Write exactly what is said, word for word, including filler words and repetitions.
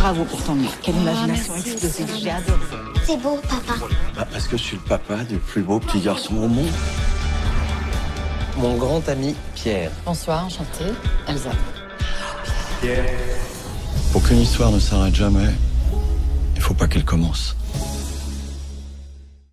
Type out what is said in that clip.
Bravo pour ton livre. Quelle imagination merci. explosive. J'ai adoré. C'est beau, papa. Bah, parce que je suis le papa du plus beau petit garçon au monde. Mon grand ami Pierre. Bonsoir, enchantée. Elsa. Pour qu'une histoire ne s'arrête jamais, il faut pas qu'elle commence.